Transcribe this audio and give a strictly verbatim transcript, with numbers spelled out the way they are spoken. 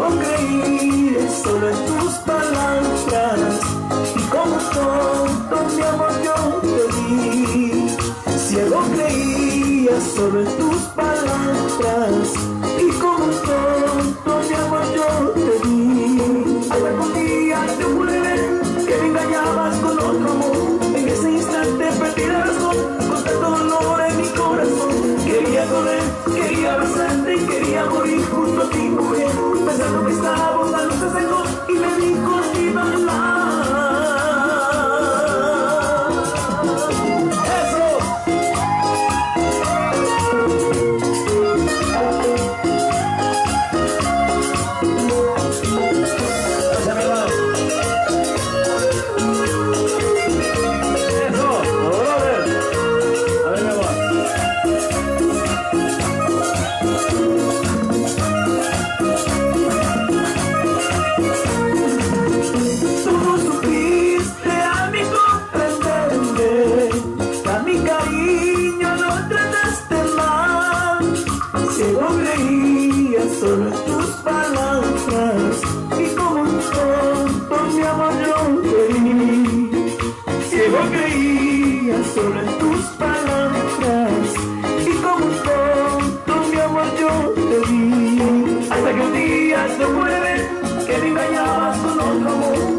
Ciego creí solo en tus palabras y como tonto mi amor yo te di. Ciego creía solo en tus palabras y como tonto mi amor yo te di. Al algún día te pude ver que me engañabas con otro amor. En ese instante perdí la razón con tanto dolor en mi corazón. Quería correr, quería abrazarte y quería morir junto a ti, mujer, pensando que estábamos la luz se secó y me dijo que iba a hablar. ¡Eso! Gracias, amigo. Eso, brother. A ver, mi amor. Ciego creía solo en tus palabras y como un tonto mi amor yo te di. Ciego creía solo en tus palabras y como un tonto mi amor yo te di. Hasta que un día se puede ver que me engañabas con otro amor.